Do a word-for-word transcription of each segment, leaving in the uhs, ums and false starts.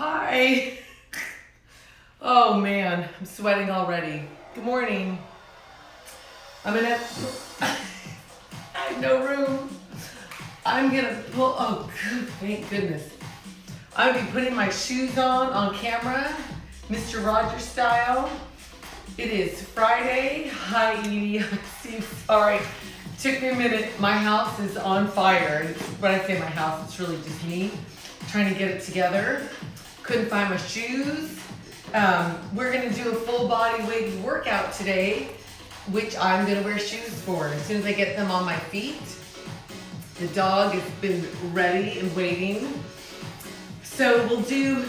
Hi. Oh man, I'm sweating already. Good morning. I'm gonna, I have no room. I'm gonna pull, oh good, thank goodness. I'm gonna be putting my shoes on on camera, Mister Rogers style. It is Friday. Hi Edie, I'm so sorry. Took me a minute. My house is on fire. When I say my house, it's really just me trying to get it together. Couldn't find my shoes. Um, we're gonna do a full body weighted workout today, which I'm gonna wear shoes for. As soon as I get them on my feet, the dog has been ready and waiting. So we'll do,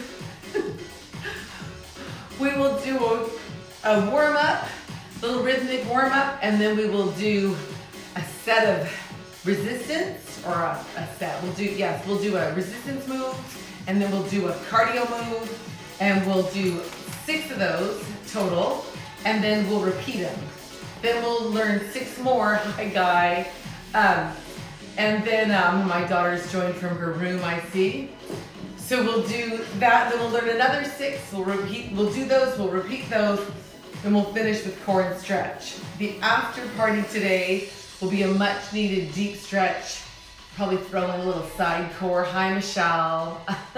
we will do a, a warm up, little rhythmic warm up, and then we will do a set of resistance, or a, a set, we'll do, yes, we'll do a resistance move, and then we'll do a cardio move, and we'll do six of those total, and then we'll repeat them. Then we'll learn six more, hi Guy. Um, and then um, my daughter's joined from her room, I see. So we'll do that, then we'll learn another six, we'll repeat, we'll do those, we'll repeat those, and we'll finish with core and stretch. The after party today will be a much needed deep stretch. Probably throw in a little side core. Hi, Michelle.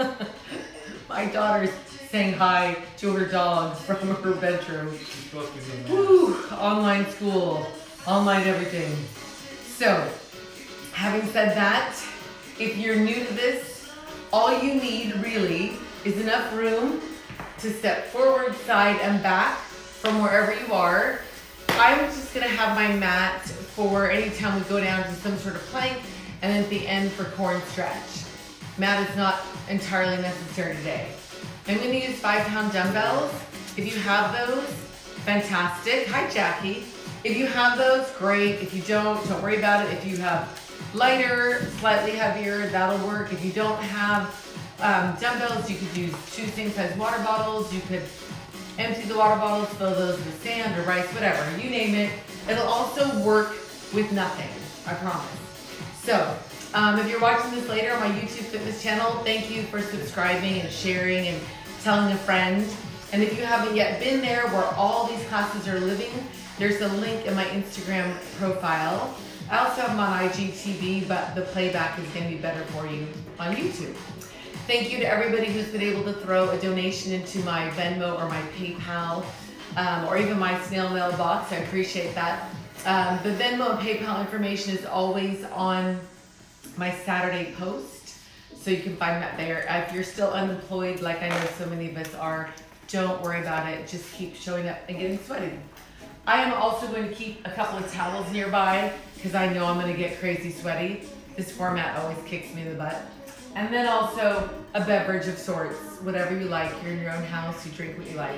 My daughter's saying hi to her dog from her bedroom. Woo, online school, online everything. So, having said that, if you're new to this, all you need really is enough room to step forward, side, and back from wherever you are. I'm just gonna have my mat for anytime we go down to some sort of plank, and then at the end for core and stretch. Mat is not entirely necessary today. I'm gonna use five pound dumbbells. If you have those, fantastic. Hi Jackie. If you have those, great. If you don't, don't worry about it. If you have lighter, slightly heavier, that'll work. If you don't have um, dumbbells, you could use two same size water bottles. You could empty the water bottles, fill those with sand or rice, whatever, you name it. It'll also work with nothing, I promise. So, um, if you're watching this later on my YouTube fitness channel, thank you for subscribing and sharing and telling a friend. And if you haven't yet been there where all these classes are living, there's a link in my Instagram profile. I also have them on I G T V, but the playback is gonna be better for you on YouTube. Thank you to everybody who's been able to throw a donation into my Venmo or my PayPal, um, or even my snail mail box. I appreciate that. Um, the Venmo and PayPal information is always on my Saturday post, so you can find that there. If you're still unemployed, like I know so many of us are, don't worry about it. Just keep showing up and getting sweaty. I am also going to keep a couple of towels nearby because I know I'm going to get crazy sweaty. This format always kicks me in the butt. And then also a beverage of sorts, whatever you like. You're in your own house, you drink what you like.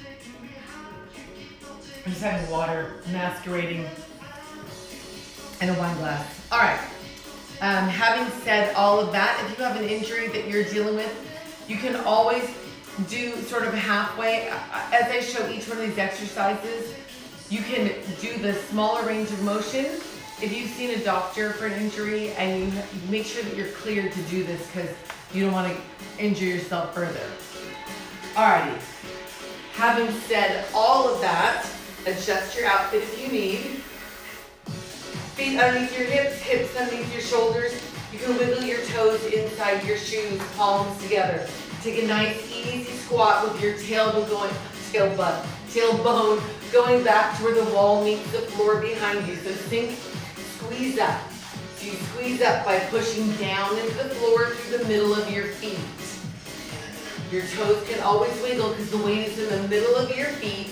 I'm just having water masquerading in a wine glass. All right, um, having said all of that, if you have an injury that you're dealing with, you can always do sort of halfway. As I show each one of these exercises, you can do the smaller range of motion. If you've seen a doctor for an injury, and you make sure that you're cleared to do this because you don't want to injure yourself further. Alrighty, having said all of that, adjust your outfit if you need. Feet underneath your hips, hips underneath your shoulders. You can wiggle your toes inside your shoes, palms together. Take a nice easy squat with your tailbone going, tailbone, tailbone going back to where the wall meets the floor behind you. So sink, squeeze up. So you squeeze up by pushing down into the floor through the middle of your feet. Your toes can always wiggle because the weight is in the middle of your feet.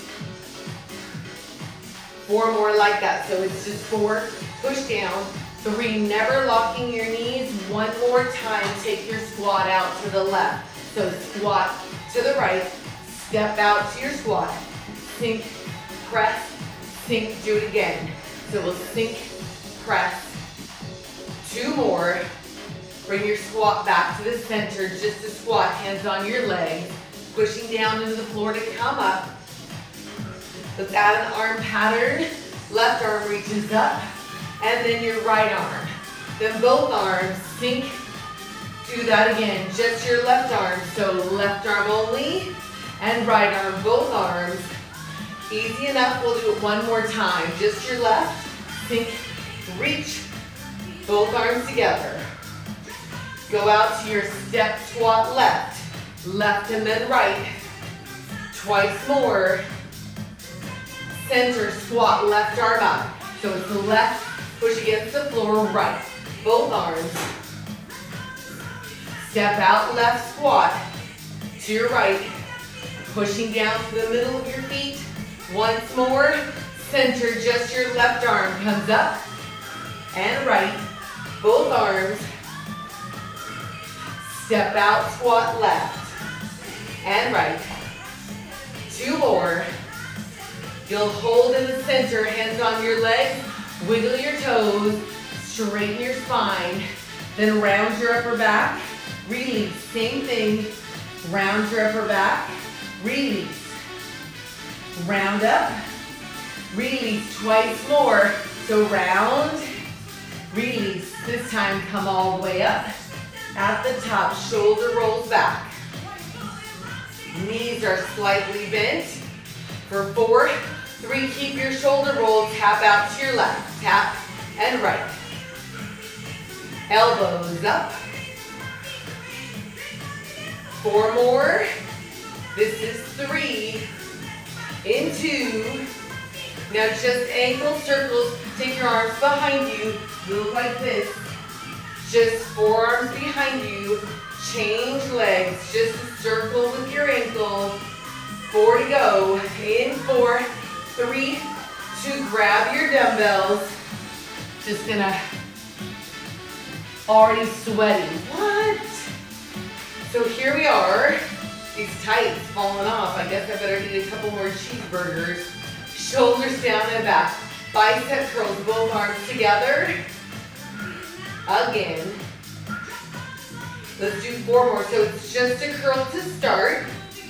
Four more like that. So it's just four, push down. Three, never locking your knees. One more time, take your squat out to the left. So squat to the right, step out to your squat. Sink, press, sink, do it again. So we'll sink, press, two more. Bring your squat back to the center, just a squat, hands on your legs, pushing down into the floor to come up. Let's add an arm pattern. Left arm reaches up, and then your right arm. Then both arms sink, Do that again, just your left arm. So left arm only and right arm, both arms. Easy enough, we'll do it one more time. Just your left, think, reach, both arms together. Go out to your step squat left, left and then right. Twice more. Center squat, left arm up. So it's the left, push against the floor, right. Both arms. Step out, left squat to your right. Pushing down to the middle of your feet. Once more. Center, just your left arm comes up and right. Both arms. Step out, squat left and right. Two more. You'll hold in the center, hands on your legs, wiggle your toes, straighten your spine, then round your upper back, release. Same thing, round your upper back, release. Round up, release twice more. So round, release. This time come all the way up. At the top, shoulder rolls back. Knees are slightly bent. For four, three, keep your shoulder roll, tap out to your left, tap and right. Elbows up. Four more. This is three. In two. Now just ankle circles, take your arms behind you, move like this. Just forearms behind you, change legs, just a circle with your ankle. Four to go, in four, three, two, grab your dumbbells. Just gonna, already sweating, what? So here we are, these tights falling off. I guess I better eat a couple more cheeseburgers. Shoulders down and back, bicep curls, both arms together. Again. Let's do four more. So it's just a curl to start.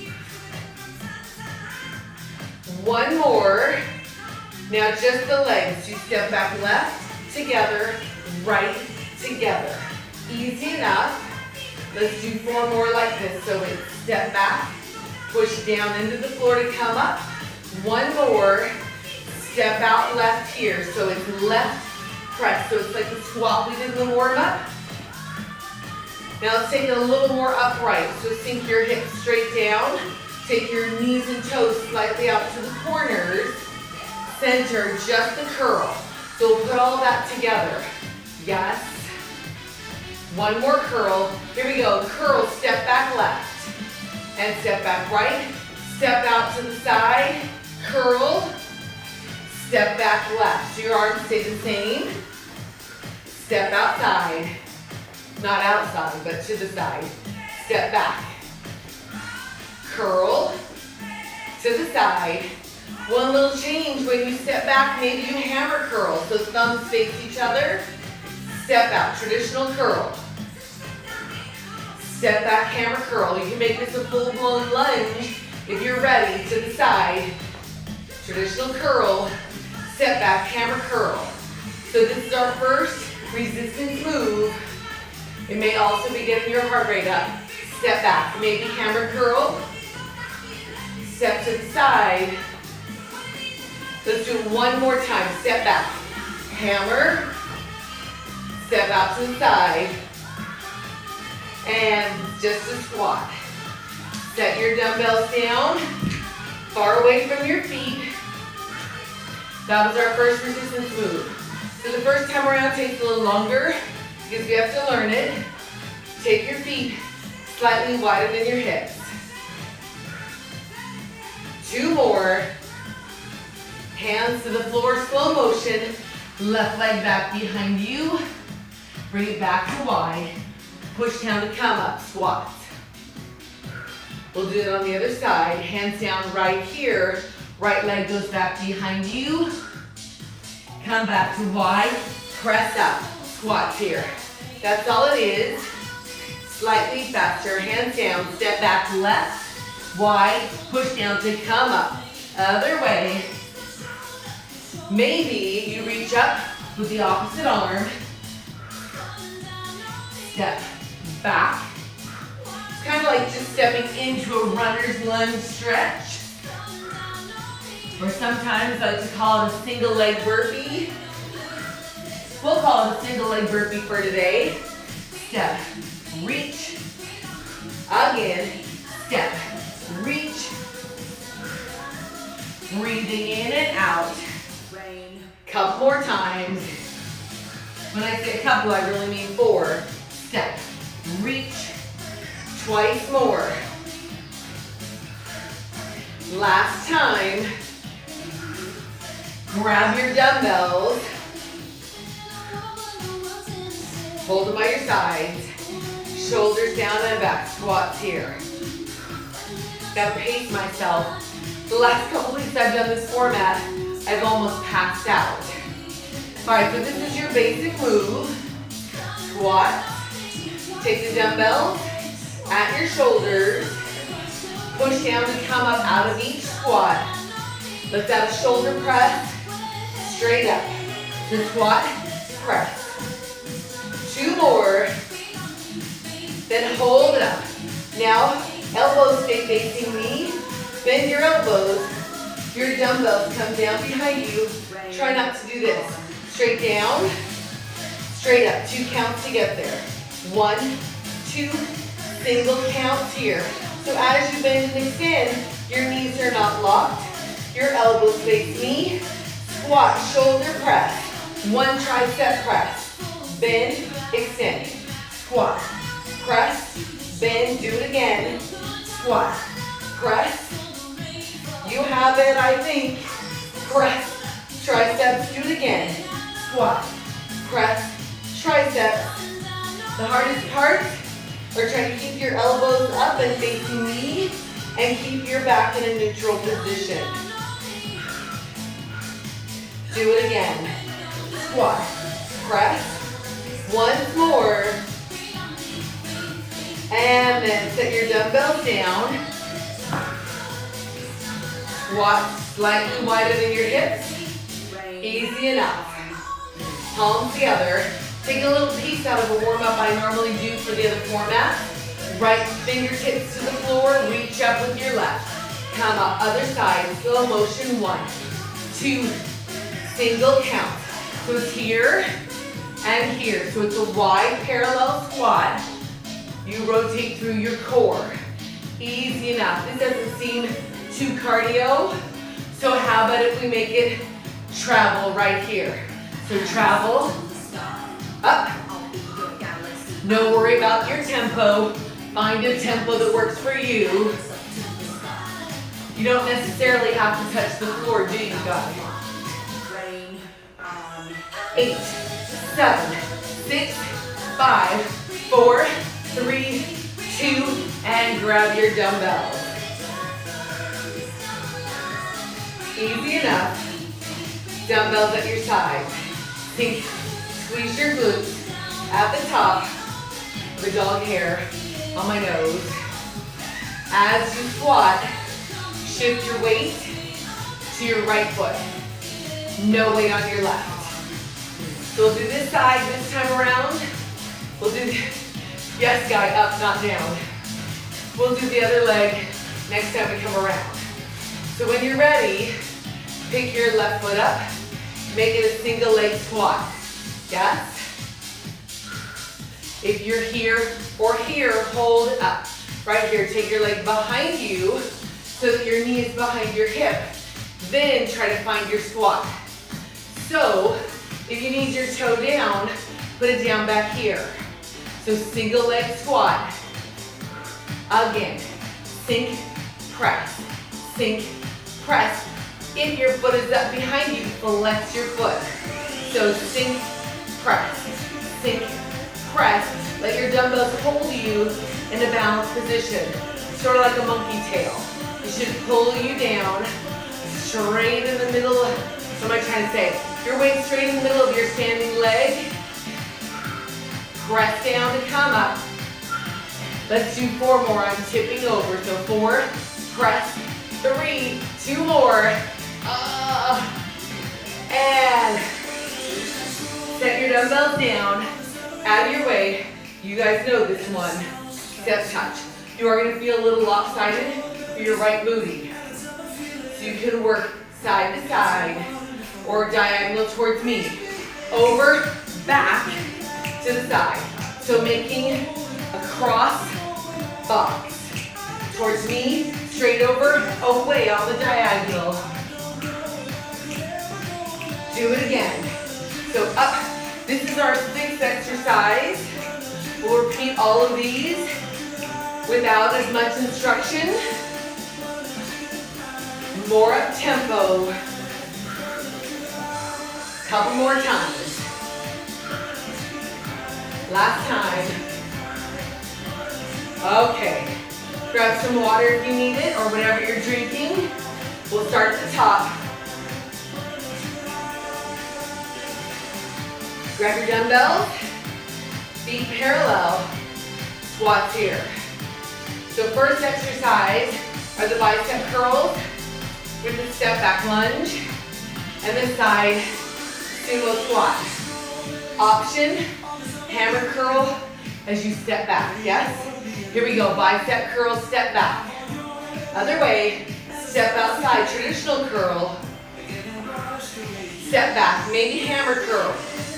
One more. Now just the legs. You step back left, together, right, together. Easy enough. Let's do four more like this. So it's step back, push down into the floor to come up. One more. Step out left here. So it's left press. So it's like the squat we did in the warm-up. Now let's take it a little more upright. So sink your hips straight down. Take your knees and toes slightly out to the corners. Center, just the curl. So we'll put all that together. Yes. One more curl. Here we go. Curl, step back left. And step back right. Step out to the side. Curl. Step back left. So your arms stay the same. Step outside. Not outside, but to the side. Step back. Curl to the side. One little change when you step back, maybe you hammer curl. So thumbs face each other. Step out, traditional curl. Step back, hammer curl. You can make this a full-blown lunge if you're ready. To the side. Traditional curl. Step back, hammer curl. So this is our first resistance move. It may also be getting your heart rate up. Step back, maybe hammer curl. Step to the side. Let's do it one more time. Step back, hammer. Step out to the side. And just a squat. Set your dumbbells down, far away from your feet. That was our first resistance move. So the first time around takes a little longer because we have to learn it. Take your feet slightly wider than your hips. Two more. Hands to the floor, slow motion. Left leg back behind you. Bring it back to wide. Push down to come up, squat. We'll do it on the other side. Hands down right here. Right leg goes back behind you. Come back to wide. Press up. Squats here. That's all it is. Slightly faster. Hands down. Step back left. Wide. Push down to come up. Other way. Maybe you reach up with the opposite arm. Step back. It's kind of like just stepping into a runner's lunge stretch. Or sometimes I like to call it a single leg burpee. We'll call it a single leg burpee for today. Step, reach, again, step, reach, breathing in and out. Couple more times. When I say a couple, I really mean four. Step, reach, twice more. Last time. Grab your dumbbells. Hold them by your sides. Shoulders down and back. Squats here. Gotta pace myself. The last couple weeks I've done this format, I've almost passed out. All right, so this is your basic move. Squat. Take the dumbbells at your shoulders. Push down to come up out of each squat. Let's have a shoulder press. Straight up. So squat, press. Two more. Then hold it up. Now, elbows stay facing me. Bend your elbows. Your dumbbells come down behind you. Try not to do this. Straight down, straight up. Two counts to get there. One, two, single counts here. So as you bend and extend, your knees are not locked. Your elbows face me. Squat, shoulder press. One tricep press. Bend, extend. Squat, press, bend, do it again. Squat, press. You have it, I think. Press, triceps, do it again. Squat, press, triceps. The hardest part are trying to keep your elbows up and facing me and keep your back in a neutral position. Do it again. Squat, press, once more. And then set your dumbbells down. Squat slightly wider than your hips. Easy enough. Palms together. Take a little piece out of a warm-up I normally do for the other format. Right fingertips to the floor. Reach up with your left. Come up other side. Slow motion. One, two, single count. So it's here and here. So it's a wide parallel squat. You rotate through your core. Easy enough. This doesn't seem too cardio. So how about if we make it travel right here? So travel, up. No worry about your tempo. Find a tempo that works for you. You don't necessarily have to touch the floor, do you guys? Eight, seven, six, five, four, three, two, and grab your dumbbells. Easy enough. Dumbbells at your side. Think, squeeze your glutes at the top. The dog hair on my nose. As you squat, shift your weight to your right foot. No weight on your left. So we'll do this side this time around. We'll do, yes guy, up, not down. We'll do the other leg next time we come around. So when you're ready, pick your left foot up, make it a single leg squat. Yes? If you're here or here, hold up. Right here, take your leg behind you so that your knee is behind your hip. Then try to find your squat. So, if you need your toe down, put it down back here. So single leg squat. Again, sink, press, sink, press. If your foot is up behind you, flex your foot. So sink, press, sink, press. Let your dumbbells hold you in a balanced position, sort of like a monkey tail. It should pull you down, straight in the middle of, what am I trying to say? Your weight straight in the middle of your standing leg. Press down to come up. Let's do four more. I'm tipping over. So four, press, three, two more. Uh, and set your dumbbells down, out of your way. You guys know this one. Step touch. You are gonna feel a little lopsided for your right booty. So you can work side to side or diagonal towards me. Over, back, to the side. So making a cross box. Towards me, straight over, away on the diagonal. Do it again. So up, this is our sixth exercise. We'll repeat all of these without as much instruction. More up tempo. Couple more times. Last time. Okay. Grab some water if you need it, or whatever you're drinking. We'll start at the top. Grab your dumbbells. Feet parallel. Squats here. So first exercise are the bicep curls with the step back lunge and the side sumo squat. Option, hammer curl as you step back, yes? Here we go, bicep curl, step back. Other way, step outside, traditional curl. Step back, maybe hammer curl.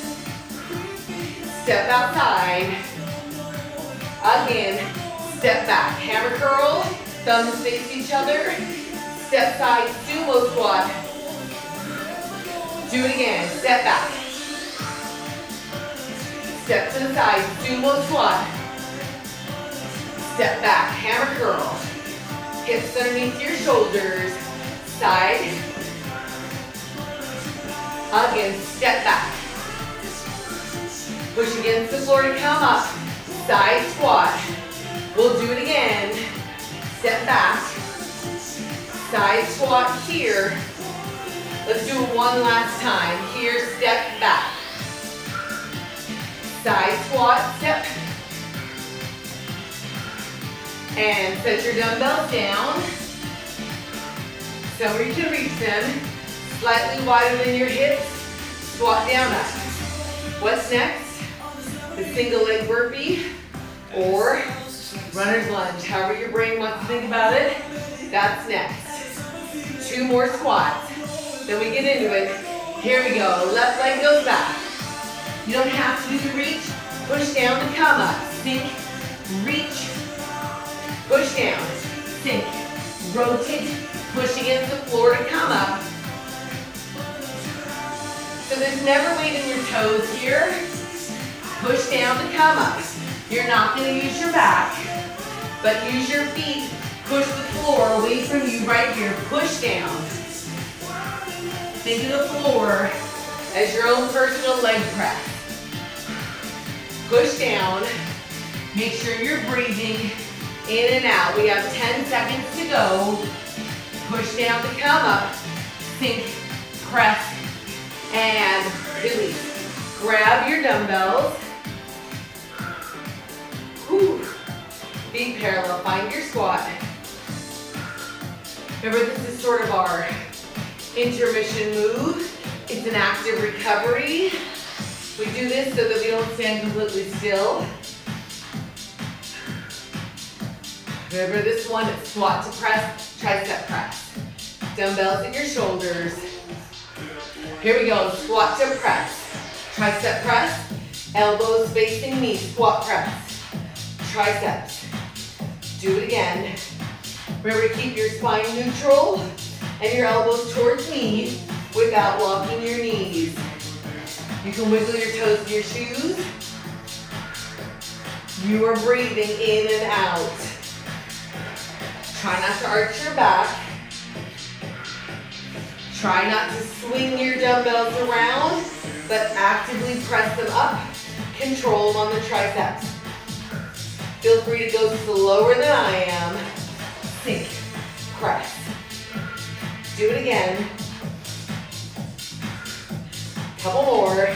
Step outside. Again, step back, hammer curl, thumbs face each other. Step side, sumo squat. Do it again, step back. Step to the side, sumo squat. Step back, hammer curl. Hips underneath your shoulders. Side. Again, step back. Push against the floor to come up. Side squat. We'll do it again. Step back. Side squat here. Let's do it one last time. Here, step back. Side squat, step. And set your dumbbells down. So you can reach them. Slightly wider than your hips. Squat down up. What's next? The single leg burpee or runner's lunge. However your brain wants to think about it, that's next. Two more squats. Then we get into it. Here we go. Left leg goes back. You don't have to do the reach. Push down to come up. Sink, reach, push down, sink, rotate, push against the floor to come up. So there's never weight in your toes here. Push down to come up. You're not going to use your back, but use your feet. Push the floor away from you right here. Push down. Think of the floor as your own personal leg press. Push down. Make sure you're breathing in and out. We have ten seconds to go. Push down to come up. Sink, press, and release. Grab your dumbbells. Whew. Feet parallel. Find your squat. Remember, this is sort of our intermission move. It's an active recovery. We do this so that we don't stand completely still. Remember this one, it's squat to press, tricep press. Dumbbells at your shoulders. Here we go, squat to press. Tricep press, elbows facing me, squat press. Triceps. Do it again. Remember to keep your spine neutral and your elbows towards me without locking your knees. You can wiggle your toes in your shoes. You are breathing in and out. Try not to arch your back. Try not to swing your dumbbells around, but actively press them up. Control them on the triceps. Feel free to go slower than I am. Sink, press. Do it again. Couple more.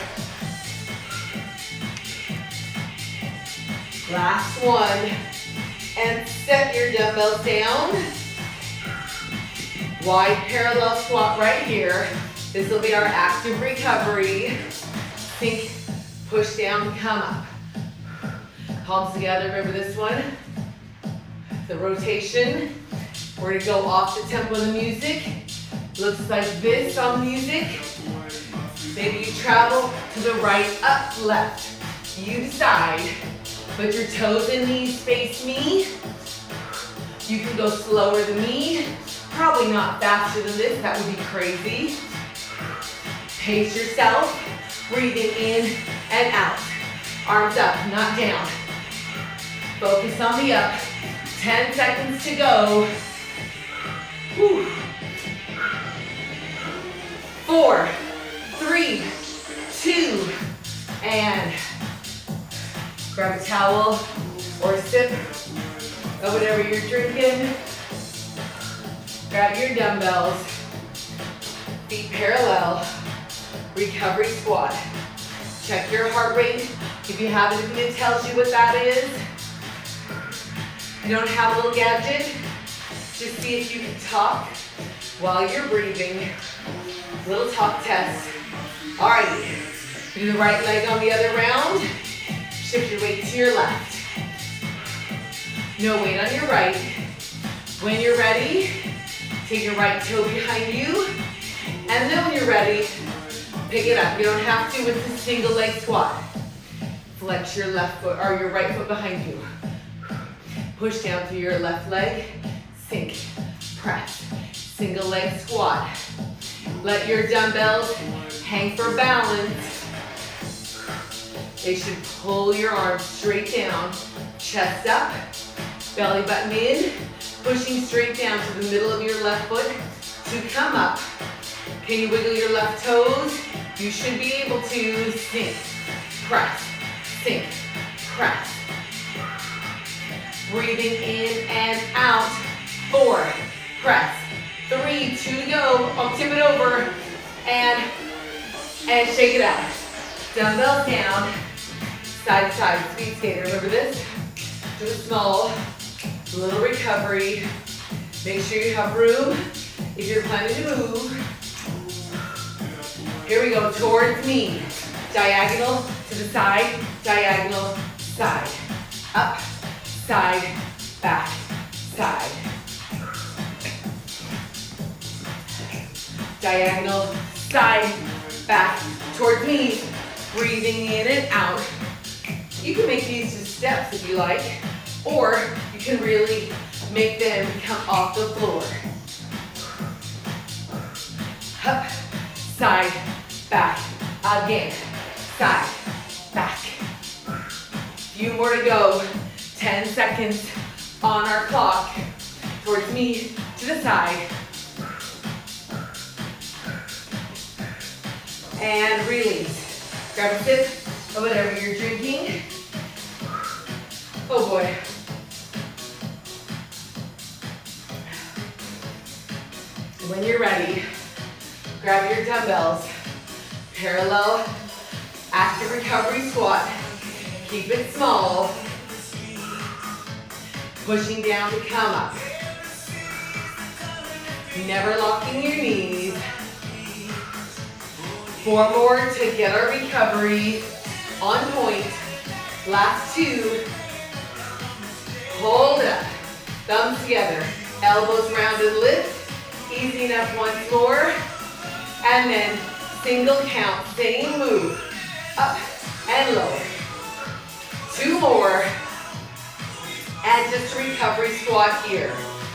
Last one. And set your dumbbells down. Wide parallel squat right here. This will be our active recovery. Sink, push down, come up. Palms together, remember this one? The rotation. We're gonna go off the tempo of the music. Looks like this on music. Maybe you travel to the right, up, left. You decide. Put your toes and knees face me. You can go slower than me. Probably not faster than this, that would be crazy. Pace yourself. Breathing in and out. Arms up, not down. Focus on the up. ten seconds to go. Whew. Four, three, two, and grab a towel or a sip of whatever you're drinking. Grab your dumbbells. Feet parallel. Recovery squat. Check your heart rate. If you have anything that tells you what that is. If you don't have a little gadget, just see if you can talk while you're breathing. Little talk test. All right, do the right leg on the other round. Shift your weight to your left. No weight on your right. When you're ready, take your right toe behind you. And then when you're ready, pick it up. You don't have to with the single leg squat. Flex your left foot or your right foot behind you. Push down through your left leg. Sink, press, single leg squat. Let your dumbbells hang for balance. They should pull your arms straight down. Chest up, belly button in, pushing straight down to the middle of your left foot to come up. Can you wiggle your left toes? You should be able to sink, press, sink, press. Breathing in and out. Four, press. Three, two to go. I'll tip it over and, and shake it out. Dumbbells down, side to side, speed skater. Remember this? Do it small, little recovery. Make sure you have room if you're planning to move. Here we go, towards me. Diagonal to the side, diagonal, side. Up, side, back, side. Diagonal, side, back, towards me. Breathing in and out. You can make these just steps if you like, or you can really make them come off the floor. Up, side, back, again, side, back. Few more to go. ten seconds on our clock. Towards me, to the side. And release. Grab a sip of whatever you're drinking. Oh boy. When you're ready, grab your dumbbells. Parallel, active recovery squat. Keep it small. Pushing down to come up. Never locking your knees. Four more to get our recovery on point. Last two. Hold up. Thumbs together. Elbows rounded, lift. Easy enough once more. And then single count, same move. Up and lower. Two more. And just a recovery squat here.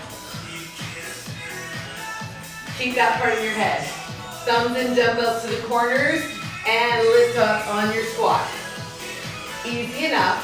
Keep that part in your head. Thumbs and dumbbells to the corners and lift up on your squat. Easy enough.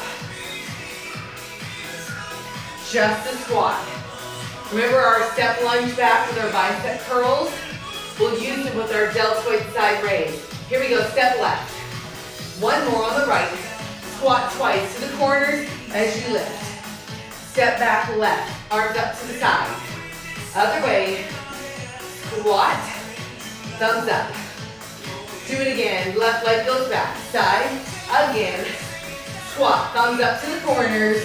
Just a squat. Remember our step lunge back with our bicep curls? We'll use it with our deltoid side raise. Here we go, step left. One more on the right. Squat twice to the corners as you lift. Step back left, arms up to the side. Other way, squat, thumbs up. Do it again, left leg goes back, side, again. Squat, thumbs up to the corners.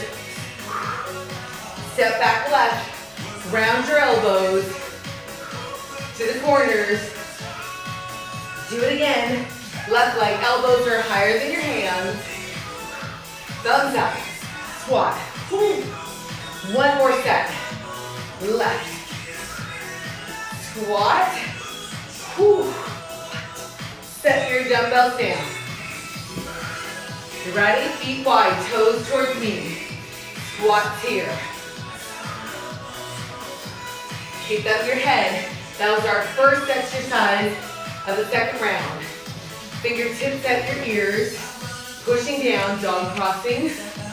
Step back left, round your elbows to the corners. Do it again, left leg, elbows are higher than your hands. Thumbs up, squat. Whew. One more set. Left. Squat. Whew. Set your dumbbells down. You ready? Feet wide, toes towards me. Squats here. Keep up your head. That was our first exercise of the second round. Fingertips at your ears. Pushing down, dog crossing.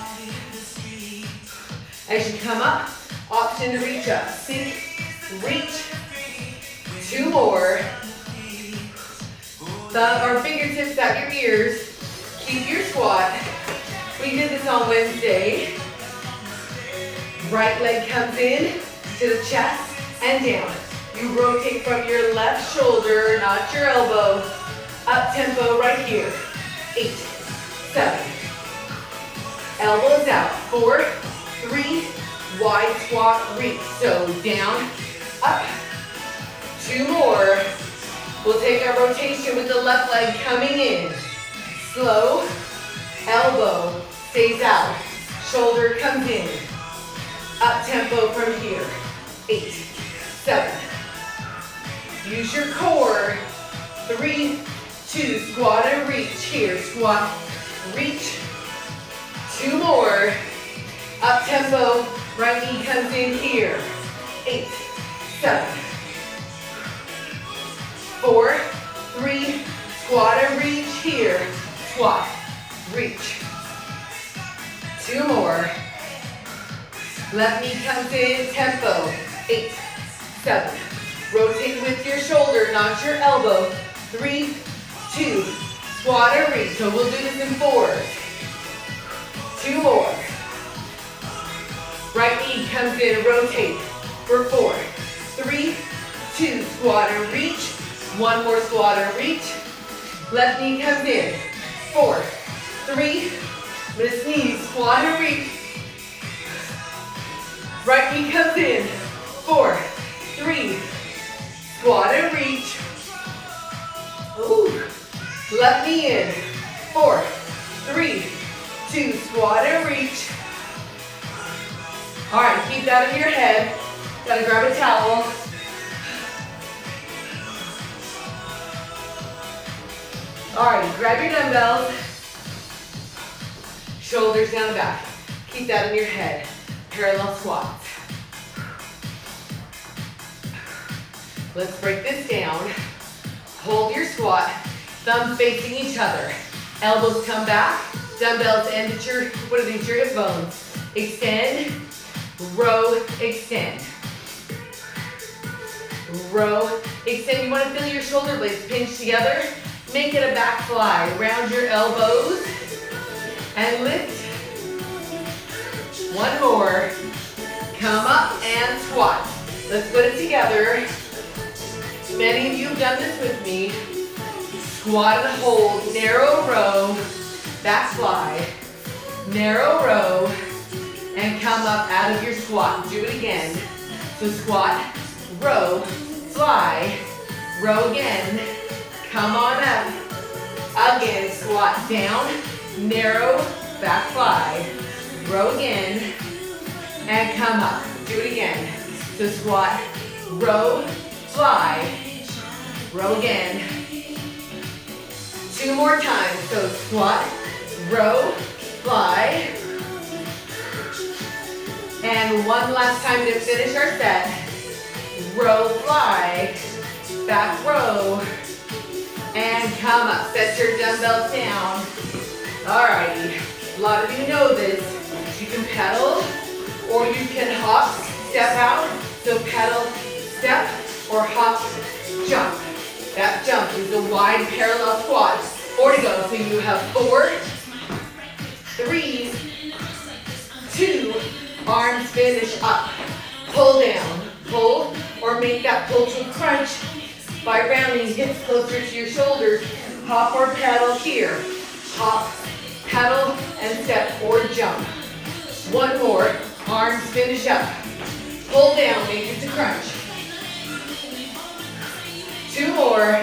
As you come up, option to reach up. Sink, reach. Two more. Thumb or fingertips at your ears. Keep your squat. We did this on Wednesday. Right leg comes in to the chest and down. You rotate from your left shoulder, not your elbow. Up tempo right here. Eight, seven. Elbows out. Four, three, wide squat, reach. So down, up. Two more. We'll take our rotation with the left leg coming in. Slow, elbow stays out, shoulder comes in. Up tempo from here. Eight, seven. Use your core. Three, two, squat and reach. Here, squat, reach. Two more. Up tempo, right knee comes in here. Eight, seven. Four, three, squat and reach here. Squat, reach. Two more. Left knee comes in, tempo. Eight, seven. Rotate with your shoulder, not your elbow. Three, two, squat and reach. So we'll do this in fours. Two more. Right knee comes in, rotate for four. Three, two, squat and reach. One more squat and reach. Left knee comes in. Four, three, this knee, squat and reach. Right knee comes in. Four, three, squat and reach. Ooh. Left knee in. Four, three, two, squat and reach. All right, keep that in your head. Gotta grab a towel. All right, grab your dumbbells. Shoulders down the back. Keep that in your head. Parallel squats. Let's break this down. Hold your squat. Thumbs facing each other. Elbows come back. Dumbbells end at your, what are these, your hip bones. Extend, row, extend. Row, extend. You want to feel your shoulder blades pinch together. Make it a back fly. Round your elbows and lift. One more. Come up and squat. Let's put it together. Many of you have done this with me. Squat and hold. Narrow row. Back fly. Narrow row. And come up out of your squat. Do it again. So squat, row, fly, row again. Come on up. Again, squat down, narrow, back fly. Row again, and come up. Do it again. So squat, row, fly, row again. Two more times. So squat, row, fly. And one last time to finish our set. Row, fly, back row. And come up, set your dumbbells down. Alrighty, a lot of you know this. You can pedal, or you can hop, step out. So pedal, step, or hop, jump. That jump is a wide parallel squat. Four to go, so you have four, three, two, arms finish up. Pull down, pull, or make that pull to crunch. By rounding hips closer to your shoulders, hop or pedal here. Hop, pedal, and step or jump. One more, arms finish up. Pull down, make it to crunch. Two more.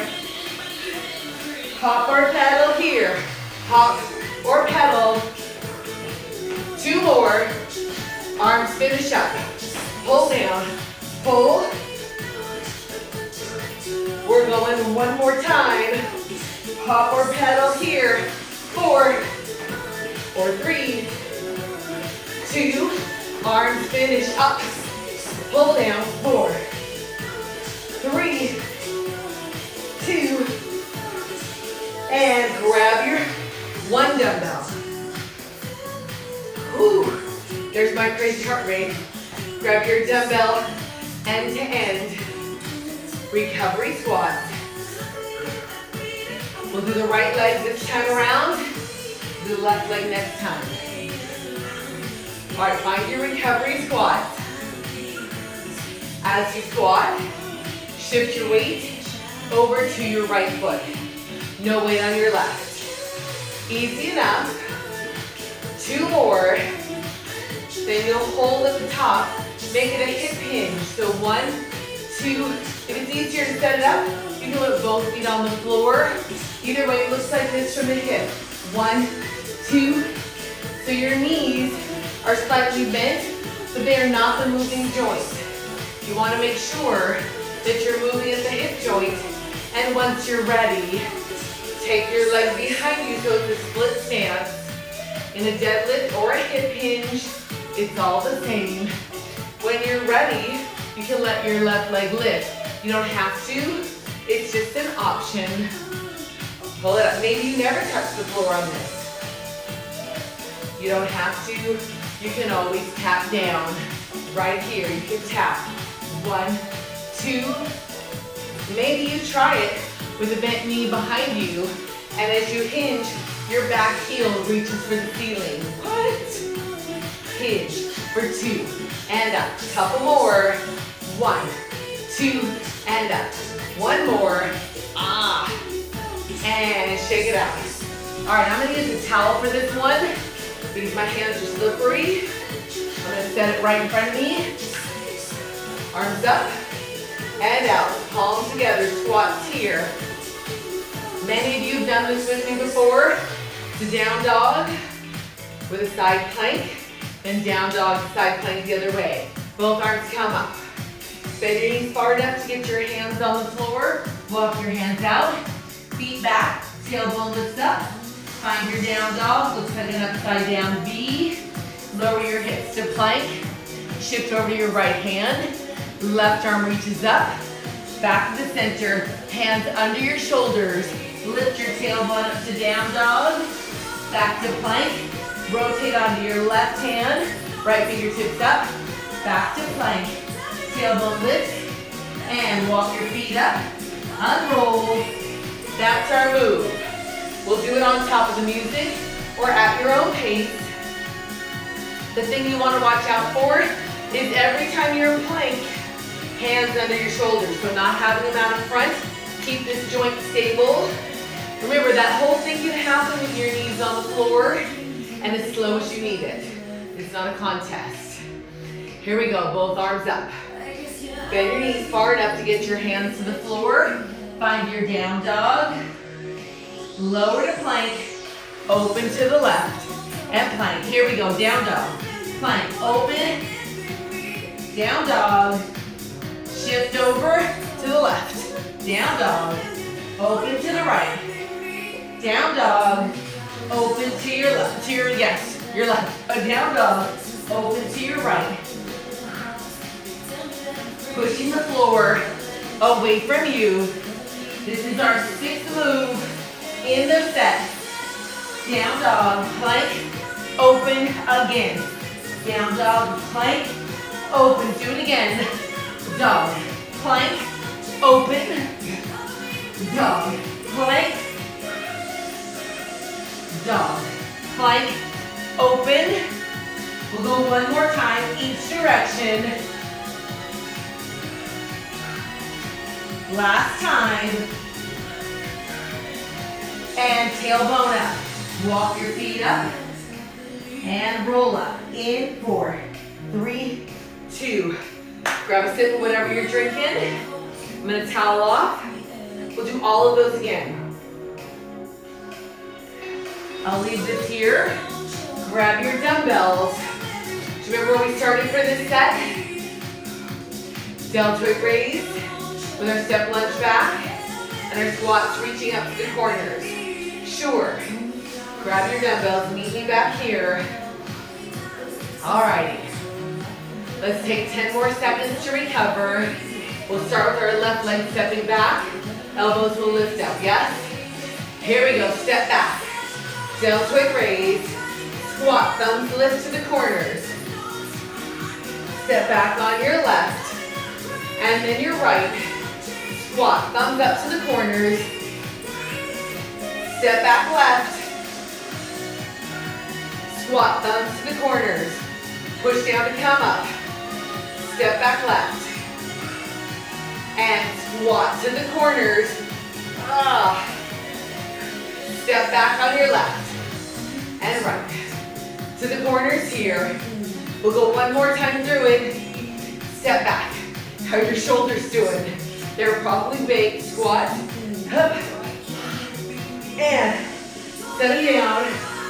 Hop or pedal here. Hop or pedal. Two more. Arms finish up. Pull down. Pull. We're going one more time. Hop or pedal here. Four or three. Two. Arms finish up. Pull down. Four. Three. Two. And grab your one dumbbell. Whew. There's my crazy heart rate. Grab your dumbbell end to end. Recovery squats. We'll do the right leg this time around. Do the left leg next time. All right, find your recovery squat. As you squat, shift your weight over to your right foot. No weight on your left. Easy enough. Two more. Then you'll hold at the top. Make it a hip hinge. So one, two. If it's easier to set it up, you can put both feet on the floor. Either way, it looks like this from the hip. One, two. So your knees are slightly bent, but they are not the moving joint. You want to make sure that you're moving at the hip joint. And once you're ready, take your leg behind you so it's a split stance. In a deadlift or a hip hinge, it's all the same. When you're ready, you can let your left leg lift. You don't have to, it's just an option. Pull it up. Maybe you never touch the floor on this. You don't have to, you can always tap down. Right here, you can tap. One, two. Maybe you try it with a bent knee behind you, and as you hinge, your back heel reaches for the ceiling. What? Hinge for two, and up. Couple more. One, two, and up. One more. Ah. And shake it out. All right, I'm gonna use a towel for this one because my hands are slippery. I'm gonna set it right in front of me. Arms up and out. Palms together. Squats here. Many of you have done this with me before. It's a down dog with a side plank, then down dog, side plank the other way. Both arms come up. Bend your knees far enough to get your hands on the floor. Walk your hands out. Feet back. Tailbone lifts up. Find your down dog. Looks like an upside down V. Lower your hips to plank. Shift over to your right hand. Left arm reaches up. Back to the center. Hands under your shoulders. Lift your tailbone up to down dog. Back to plank. Rotate onto your left hand. Right fingertips up. Back to plank. Tailbone lifts. And walk your feet up. Unroll. That's our move. We'll do it on top of the music or at your own pace. The thing you want to watch out for is every time you're in plank, hands under your shoulders. So not having them out in front. Keep this joint stable. Remember, that whole thing can happen with your knees on the floor and as slow as you need it. It's not a contest. Here we go, both arms up. Bend your knees far enough to get your hands to the floor. Find your down dog. Lower to plank. Open to the left. And plank. Here we go, down dog. Plank, open. Down dog. Shift over to the left. Down dog. Open to the right. Down dog. Open to your left. To your, yes, your left. A down dog. Open to your right. Pushing the floor away from you. This is our sixth move in the set. Down dog, plank, open again. Down dog, plank, open. Do it again. Dog, plank, open. Dog, plank. Dog, plank, open. We'll go one more time, each direction. Last time. And tailbone up. Walk your feet up. And roll up. In four, three, two. Grab a sip of whatever you're drinking. I'm going to towel off. We'll do all of those again. I'll leave this here. Grab your dumbbells. Do you remember where we started for this set? Deltoid raise with our step lunge back and our squats reaching up to the corners. Sure. Grab your dumbbells, meet me back here. Alrighty. Let's take ten more seconds to recover. We'll start with our left leg stepping back. Elbows will lift up, yes? Here we go, step back. Deltoid raise. Squat, thumbs lift to the corners. Step back on your left. And then your right. Squat, thumbs up to the corners. Step back left. Squat, thumbs to the corners. Push down to come up. Step back left. And squat to the corners. Ah. Step back on your left. And right. To the corners here. We'll go one more time through it. Step back. How are your shoulders doing? They're probably big. Squat. Up. And settle down.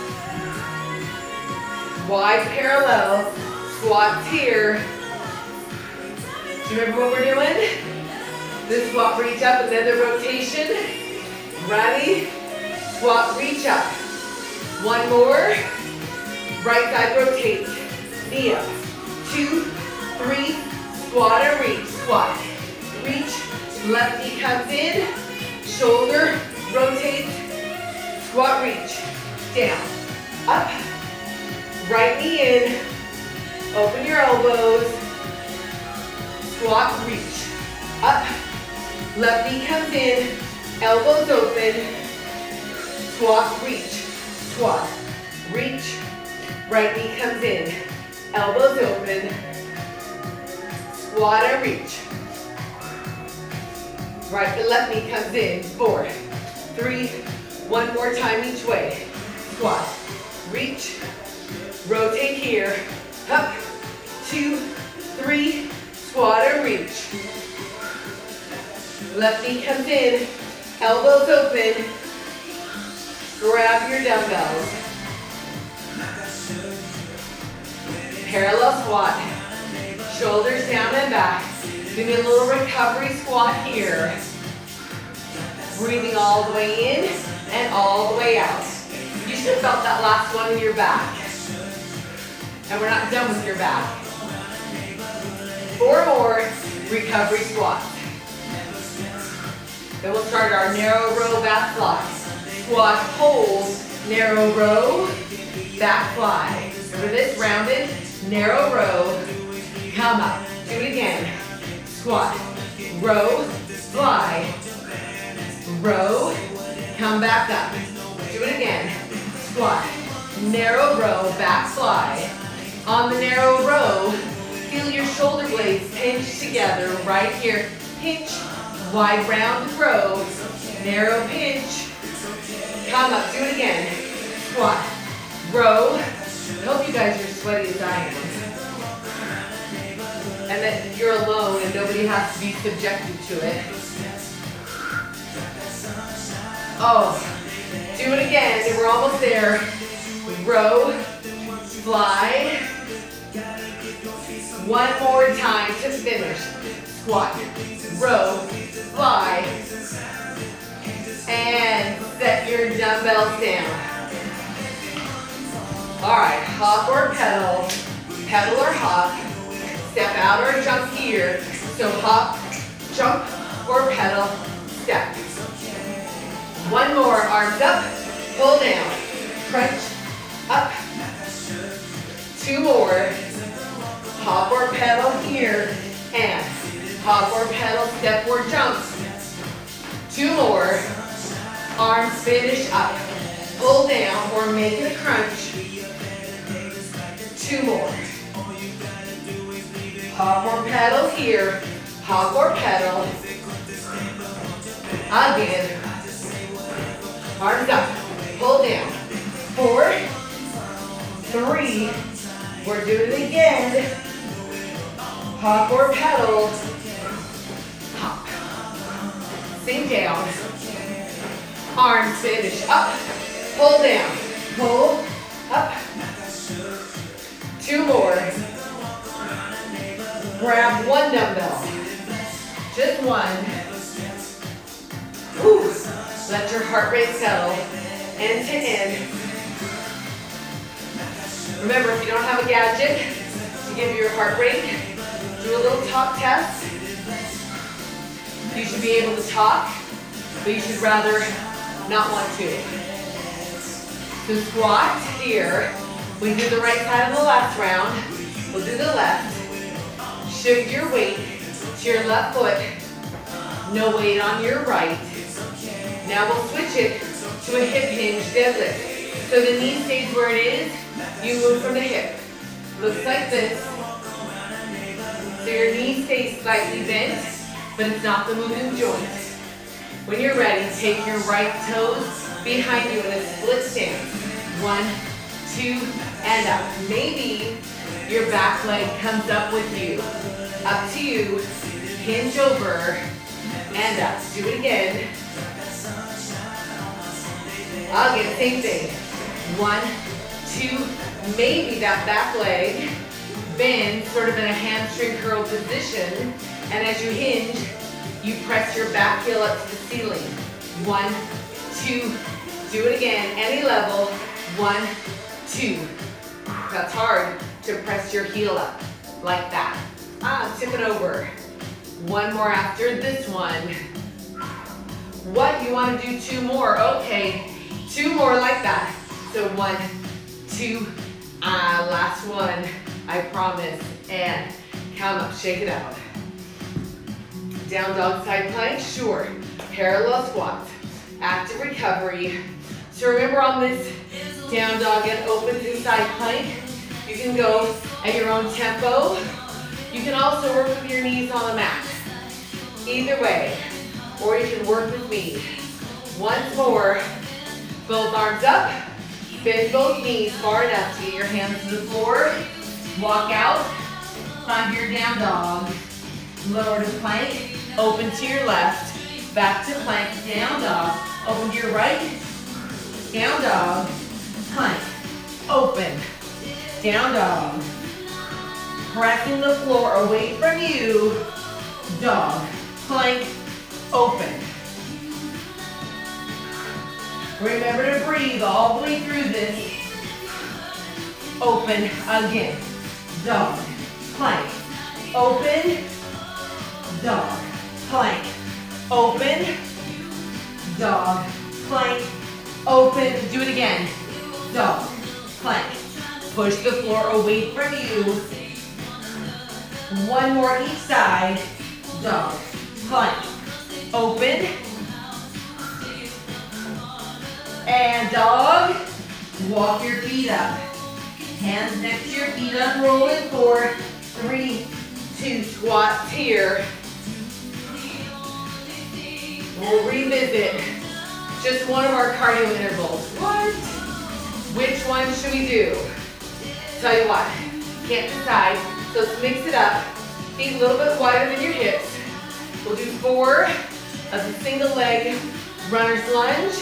Wide parallel. Squats here. Do you remember what we're doing? This squat, reach up, another rotation. Ready? Squat, reach up. One more. Right side rotate. Knee up. Two, three, squat or reach. Squat. Reach. Left knee comes in. Shoulder rotates. Squat, reach. Down. Up. Right knee in. Open your elbows. Squat, reach. Up. Left knee comes in. Elbows open. Squat, reach. Squat. Reach. Right knee comes in. Elbows open. Squat or reach. Right to left knee comes in. Four, three, one more time each way. Squat. Reach. Rotate here. Up. Two, three, squat or reach. Left knee comes in. Elbows open. Grab your dumbbells. Parallel squat. Shoulders down and back. Give me a little recovery squat here. Breathing all the way in and all the way out. You should have felt that last one in your back. And we're not done with your back. Four more recovery squats. Then we'll start our narrow row back fly. Squat, hold, narrow row, back fly. Remember this, rounded, narrow row, come up. Do it again. Squat, row, fly, row, come back up. Do it again. Squat, narrow row, back fly. On the narrow row, feel your shoulder blades pinch together right here. Pinch, wide round row, narrow pinch. Come up, do it again. Squat, row. I hope you guys are sweaty as I am. And that you're alone and nobody has to be subjected to it. Oh, do it again, and we're almost there. Row, fly. One more time to finish. Squat, row, fly. And set your dumbbells down. All right, hop or pedal, pedal or hop. Step out or jump here. So hop, jump, or pedal, step. One more, arms up, pull down, crunch, up. Two more, hop or pedal here, and hop or pedal, step or jump. Two more, arms finish up, pull down or make it a crunch. Two more. Hop or pedal here, hop or pedal. Again. Arms up, pull down. Four, three, we're doing it again. Hop or pedal. Hop. Sink down. Arms finish up, pull down. Pull, up, Two more. Grab one dumbbell. Just one. Whew. Let your heart rate settle. End to end. Remember, if you don't have a gadget to give you your heart rate, do a little talk test. You should be able to talk, but you should rather not want to. So squat here. We do the right side of the last round. We'll do the left. Shift your weight to your left foot. No weight on your right. Now we'll switch it to a hip hinge deadlift. So the knee stays where it is. You move from the hip. Looks like this. So your knee stays slightly bent, but it's not the moving joint. When you're ready, take your right toes behind you in a split stance. One, two, and up. Maybe your back leg comes up with you. Up to you. Hinge over and up. Do it again. Again, same thing. One, two, maybe that back leg bends sort of in a hamstring curl position. And as you hinge, you press your back heel up to the ceiling. One, two, do it again, any level. One, two. That's hard to press your heel up like that. Ah, tip it over. One more after this one. What, you want to do two more? Okay, two more like that. So one, two, ah, last one, I promise. And come up, shake it out. Down dog side plank, sure. Parallel squats, active recovery. So remember on this down dog and open through side plank, you can go at your own tempo. You can also work with your knees on the mat. Either way, or you can work with me. Once more, both arms up, bend both knees far enough to get your hands to the floor. Walk out, find your down dog. Lower to plank, open to your left, back to plank, down dog, open to your right, down dog, plank, open, down dog, pressing the floor away from you, dog, plank, open. Remember to breathe all the way through this. Open again, dog, plank, open, dog, plank, open, dog, plank, open, do it again, dog, plank, push the floor away from you, one more each side, dog, plank, open, and dog, walk your feet up, hands next to your feet, unroll it, four, three, two, squats here. We'll revisit just one of our cardio intervals. What? Which one should we do? Tell you what, can't decide, so let's mix it up. Feet a little bit wider than your hips. We'll do four of the single leg runner's lunge.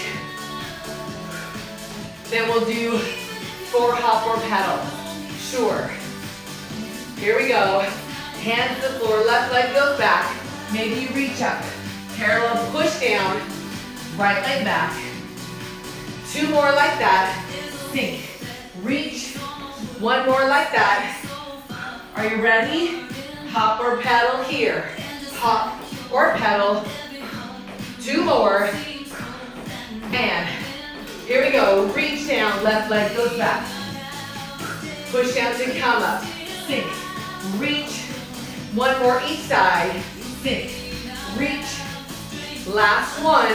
Then we'll do four hop or pedal. Sure. Here we go. Hands to the floor, left leg goes back. Maybe you reach up. Parallel push down, right leg back. Two more like that. Sink, reach. One more like that. Are you ready? Hop or pedal here. Hop or pedal. Two more. And here we go. Reach down, left leg goes back. Push down to come up. Sink, reach. One more each side. Sink, reach. Last one.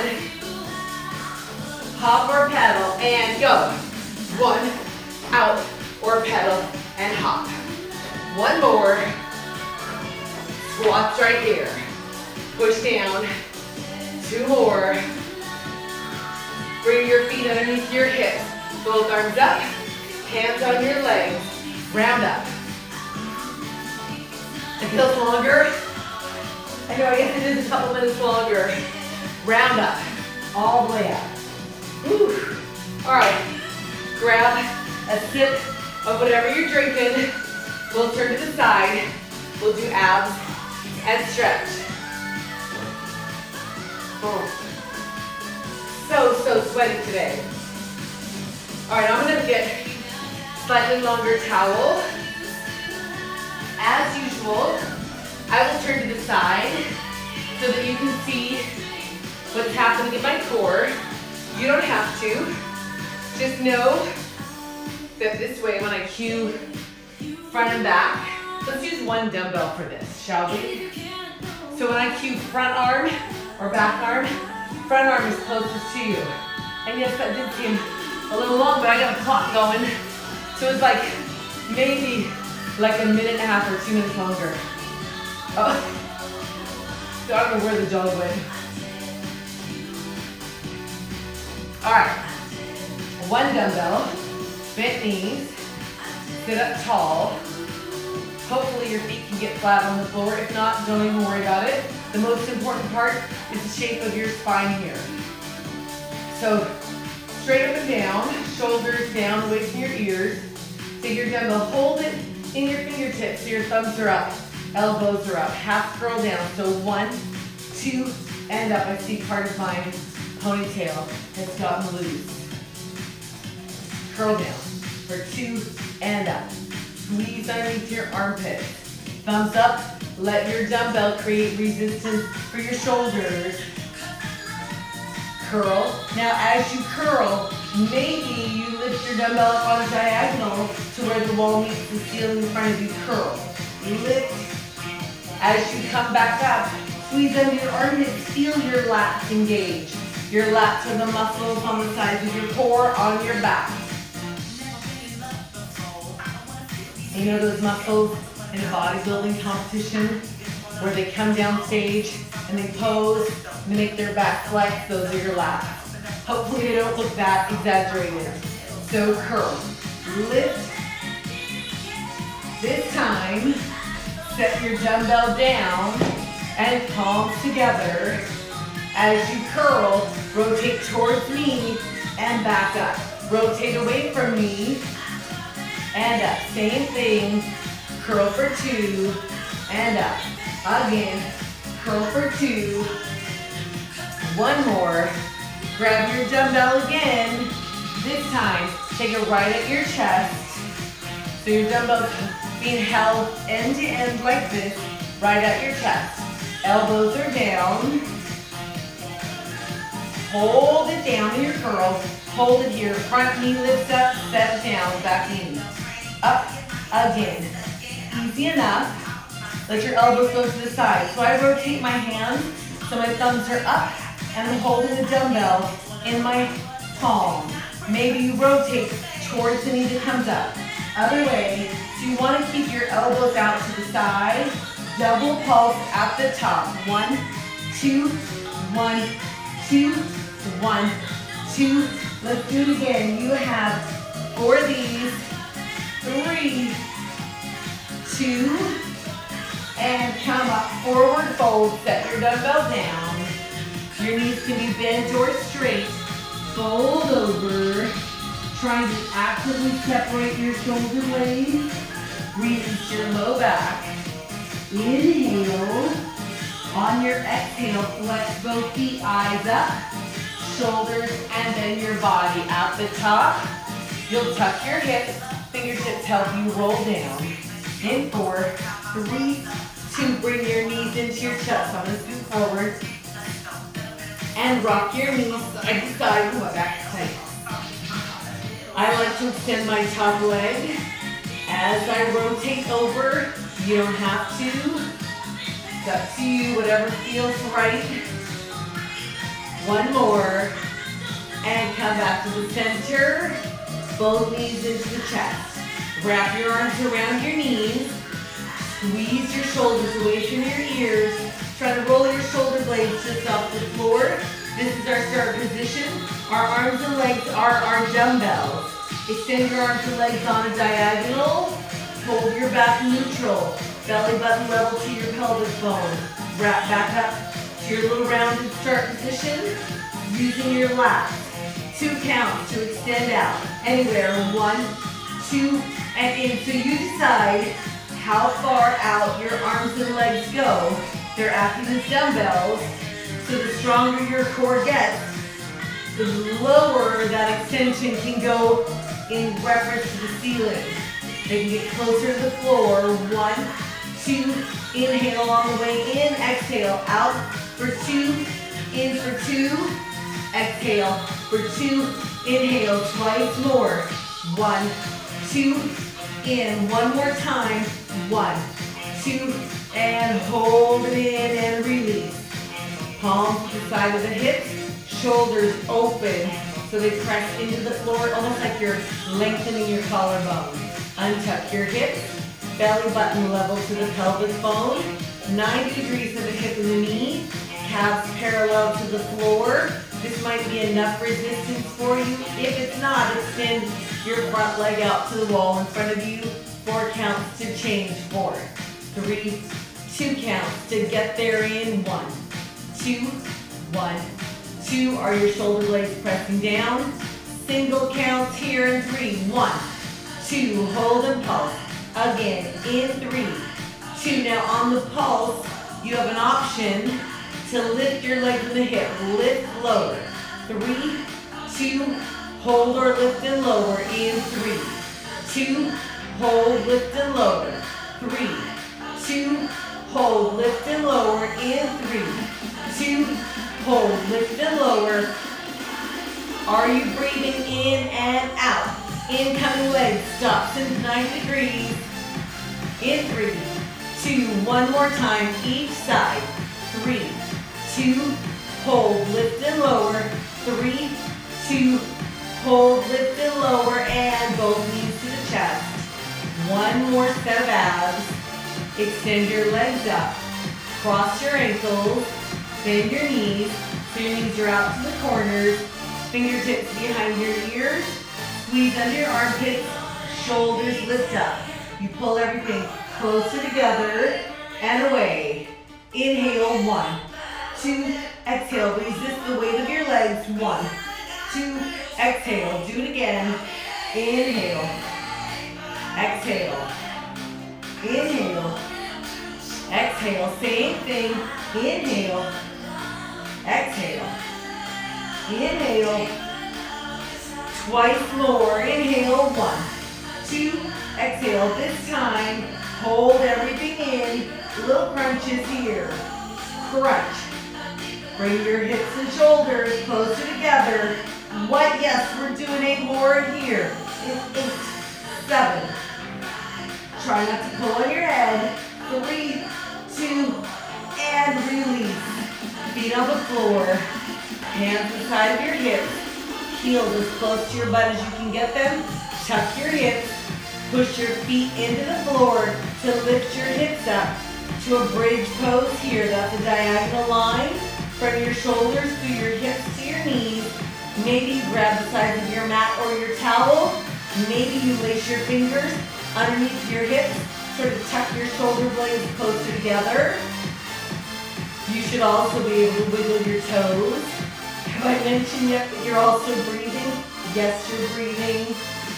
Hop or pedal and go. One, out or pedal and hop. One more. Squats right here. Push down. Two more. Bring your feet underneath your hips. Both arms up. Hands on your legs. Round up. It feels longer. I know, I guess it is a couple minutes longer. Round up. All the way up. Whew. All right. Grab a sip of whatever you're drinking. We'll turn to the side. We'll do abs and stretch. Oh. So, so sweaty today. All right, I'm gonna get slightly longer towel. As usual, I will turn to the side so that you can see what's happening in my core. You don't have to. Just know that this way, when I cue front and back, let's use one dumbbell for this, shall we? So when I cue front arm or back arm, front arm is closest to you. And yes, that did seem a little long, but I got a clock going. So it's like maybe like a minute and a half or two minutes longer. Oh, so I don't know where the dog went. All right, one dumbbell, bent knees, sit up tall. Hopefully your feet can get flat on the floor. If not, don't even worry about it. The most important part is the shape of your spine here. So straight up and down, shoulders down away from your ears. Take your dumbbell, hold it in your fingertips so your thumbs are up, elbows are up, half curl down. So one, two, and up. I see part of my ponytail has gotten loose. Curl down for two and up. Squeeze underneath your armpits. Thumbs up, let your dumbbell create resistance for your shoulders. Curl. Now as you curl, maybe you lift your dumbbell up on a diagonal to where the wall meets the ceiling in front of you. Curl. Lift. As you come back up, squeeze under your armpits, feel your lats engage. Your lats are the muscles on the sides of your core on your back. You know those muscles in a bodybuilding competition where they come down stage and they pose and they make their back flex? Those are your lats. Hopefully they don't look that exaggerated. So curl, lift. This time, set your dumbbell down and palms together. As you curl, rotate towards me and back up. Rotate away from me and up. Same thing. Curl for two and up. Again, curl for two. One more. Grab your dumbbell again. This time, take it right at your chest. So your dumbbell's being held end to end like this, right at your chest. Elbows are down. Hold it down in your curls. Hold it here. Front knee lifts up, step down, back knee. Up, again. Easy enough. Let your elbows go to the side. So I rotate my hands so my thumbs are up and I'm holding the dumbbell in my palm. Maybe you rotate towards the knee that comes up. Other way, so you want to keep your elbows out to the side. Double pulse at the top. One, two, one, two, one, two. Let's do it again. You have four of these. Three, two, and come up. Forward fold. Set your dumbbell down. Your knees can be bent or straight. Fold over. Trying to actively separate your shoulder blades. Release your low back. Inhale. On your exhale, flex both feet, eyes up, shoulders, and then your body at the top. You'll tuck your hips. Fingertips help you roll down. In four, three, two. Bring your knees into your chest. I'm going to scoot forward. And rock your knees side to side. Come back tight. I like to extend my top leg. As I rotate over, you don't have to. It's up to you, whatever feels right. One more. And come back to the center. Both knees into the chest. Wrap your arms around your knees. Squeeze your shoulders away from your ears. Try to roll your shoulder blades just off the floor. This is our start position. Our arms and legs are our dumbbells. Extend your arms and legs on a diagonal. Hold your back neutral. Belly button level to your pelvic bone. Wrap back up to your little rounded start position. Using your lats. Two counts to extend out. Anywhere. One, two, and in. So you decide how far out your arms and legs go. They're acting as dumbbells, so the stronger your core gets, the lower that extension can go in reference to the ceiling. They can get closer to the floor. One, two, inhale on the way in, exhale out for two, in for two, exhale for two, inhale twice more. One, two, in, one more time. One, two, and hold it in and release. Palms to the side of the hips, shoulders open so they press into the floor, almost like you're lengthening your collarbone. Untuck your hips, belly button level to the pelvic bone, ninety degrees of the hip and the knee, calves parallel to the floor. This might be enough resistance for you. If it's not, extend your front leg out to the wall in front of you. Four counts to change. Four, three, two counts to get there in. One, two, one, two. Are your shoulder blades pressing down? Single counts here in three. One, two, hold and pulse. Again, in three, two. Now on the pulse, you have an option to lift your leg from the hip. Lift, lower. Three, two, hold or lift and lower. In three, two, hold, lift and lower. Three, two, hold, lift and lower. In three, two, hold, lift and lower. Are you breathing in and out? Incoming leg stops in ninety degrees. In three, two, one more time, each side. Three, two, hold, lift and lower. Three, two, hold, lift and lower, and both knees to the chest. One more set of abs. Extend your legs up. Cross your ankles. Bend your knees. So your knees are out to the corners. Fingertips behind your ears. Squeeze under your armpits. Shoulders lift up. You pull everything closer together and away. Inhale, one, two, exhale. Resist the weight of your legs. One, two, exhale. Do it again. Inhale. Exhale. Inhale. Exhale. Same thing. Inhale. Exhale. Inhale. Twice more. Inhale. One, two, exhale. This time, hold everything in. Little crunches here. Crunch. Bring your hips and shoulders closer together. What? Yes, we're doing eight more here. In eight, seven. Try not to pull on your head. Three, two, and release. Feet on the floor. Hands to the side of your hips. Heels as close to your butt as you can get them. Tuck your hips. Push your feet into the floor to lift your hips up to a bridge pose here. That's a diagonal line from your shoulders through your hips to your knees. Maybe you grab the sides of your mat or your towel. Maybe you lace your fingers underneath your hips, sort of tuck your shoulder blades closer together. You should also be able to wiggle your toes. Have I mentioned yet that you're also breathing? Yes, you're breathing.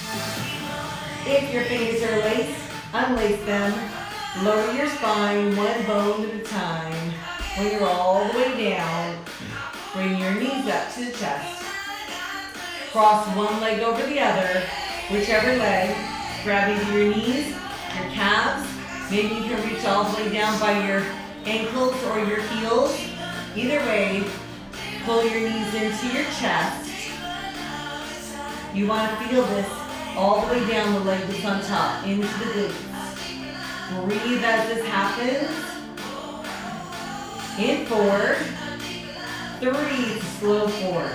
If your fingers are laced, unlace them. Lower your spine one bone at a time. When you're all the way down, bring your knees up to the chest. Cross one leg over the other, whichever leg. Grab either your knees, your calves. Maybe you can reach all the way down by your ankles or your heels. Either way, pull your knees into your chest. You want to feel this all the way down the leg that's on top, into the glutes. Breathe as this happens. In four, three, slow four.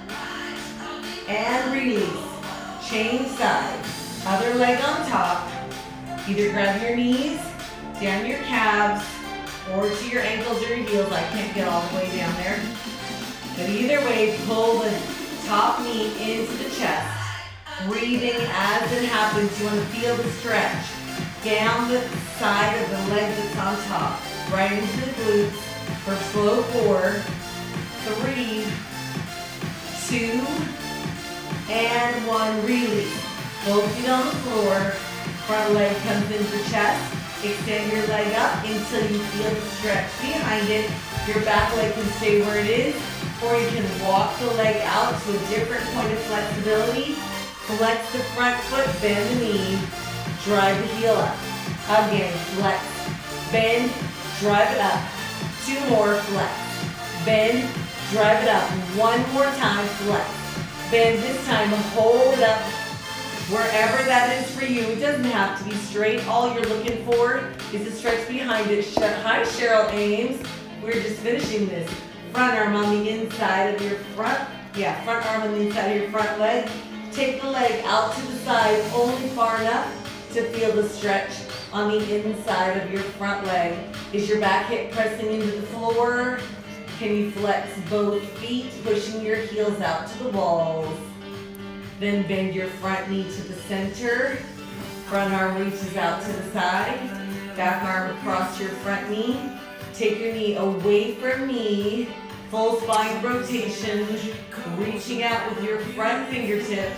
And release. Change sides. Other leg on top. Either grab your knees, down your calves, or to your ankles or your heels. I can't get all the way down there. But either way, pull the top knee into the chest. Breathing as it happens. You want to feel the stretch down the side of the leg that's on top. Right into the glutes for slow four, three, two, and one. Release. Both feet on the floor. Front leg comes into the chest. Extend your leg up until you feel the stretch behind it. Your back leg can stay where it is, or you can walk the leg out to a different point of flexibility. Flex the front foot, bend the knee, drive the heel up. Again, flex, bend, drive it up. Two more, flex, bend, drive it up. One more time, flex, bend. This time, hold it up wherever that is for you. It doesn't have to be straight. All you're looking for is a stretch behind it. Hi, Cheryl Ames. We're just finishing this. Front arm on the inside of your front, yeah, front arm on the inside of your front leg. Take the leg out to the side only far enough to feel the stretch on the inside of your front leg. Is your back hip pressing into the floor? Can you flex both feet, pushing your heels out to the walls? Then bend your front knee to the center. Front arm reaches out to the side. Back arm across your front knee. Take your knee away from me. Full spine rotation. Reaching out with your front fingertips.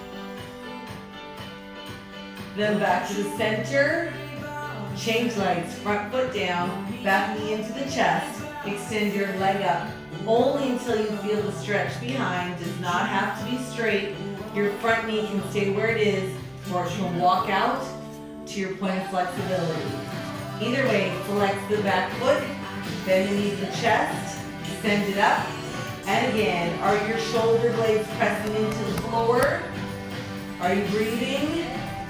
Then back to the center. Change legs. Front foot down. Back knee into the chest. Extend your leg up. Only until you feel the stretch behind. Does not have to be straight. Your front knee can stay where it is, or it can walk out to your point of flexibility. Either way, flex the back foot, bend the knee to the chest, send it up, and again, are your shoulder blades pressing into the floor? Are you breathing?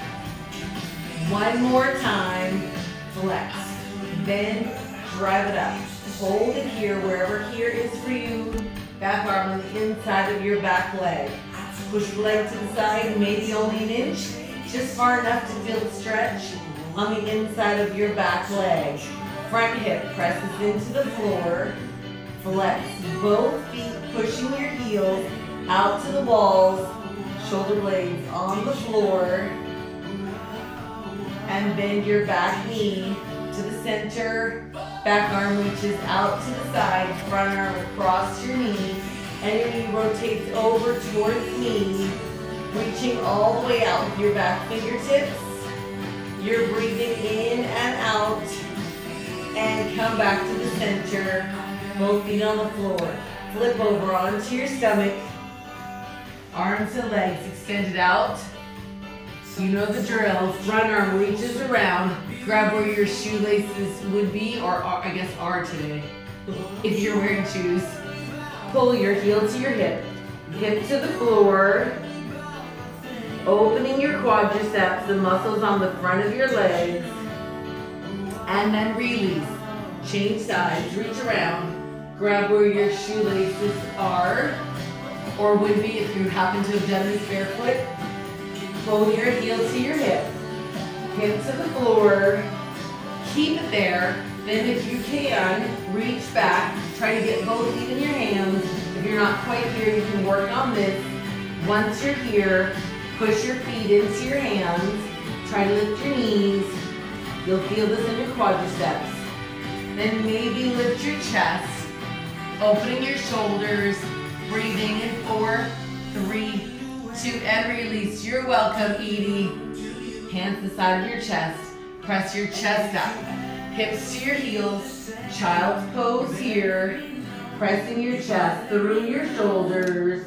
One more time, flex, bend, drive it up. Hold it here, wherever here is for you. Back arm on the inside of your back leg. Push the leg to the side, maybe only an inch, just far enough to feel the stretch on the inside of your back leg. Front hip presses into the floor. Flex both feet, pushing your heels out to the walls. Shoulder blades on the floor. And bend your back knee to the center. Back arm reaches out to the side, front arm across your knee. And your knee rotates over towards me, reaching all the way out with your back fingertips. You're breathing in and out, and come back to the center. Both feet on the floor. Flip over onto your stomach. Arms and legs extended out. You know the drill. Front arm reaches around. Grab where your shoelaces would be, or are, I guess are today, if you're wearing shoes. Pull your heel to your hip, hip to the floor, opening your quadriceps, the muscles on the front of your legs, and then release. Change sides, reach around, grab where your shoelaces are, or would be if you happen to have done this barefoot. Pull your heel to your hip, hip to the floor, keep it there. Then if you can, reach back, try to get both feet in your hands. If you're not quite here, you can work on this. Once you're here, push your feet into your hands. Try to lift your knees. You'll feel this in your quadriceps. Then maybe lift your chest, opening your shoulders, breathing in four, three, two, and release. You're welcome, Edie. Hands to the side of your chest. Press your chest up. Hips to your heels, child's pose here, pressing your chest through your shoulders,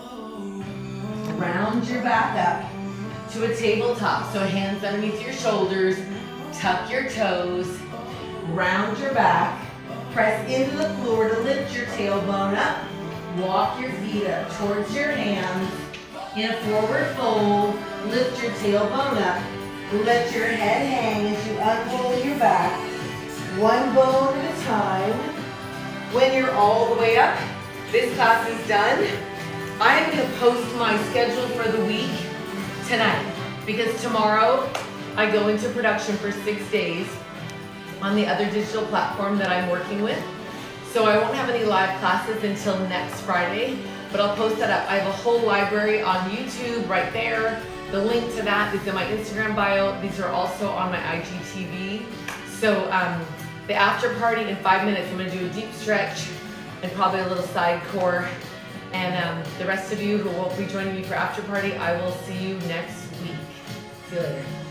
round your back up to a tabletop, so hands underneath your shoulders, tuck your toes, round your back, press into the floor to lift your tailbone up, walk your feet up towards your hands, in a forward fold, lift your tailbone up, let your head hang as you unfold your back, one bone at a time. When you're all the way up, this class is done. I am going to post my schedule for the week tonight because tomorrow I go into production for six days on the other digital platform that I'm working with. So I won't have any live classes until next Friday, but I'll post that up. I have a whole library on YouTube right there. The link to that is in my Instagram bio. These are also on my I G T V. So um, the after party in five minutes, I'm gonna do a deep stretch and probably a little side core. And um, the rest of you who won't be joining me for after party, I will see you next week. See you later.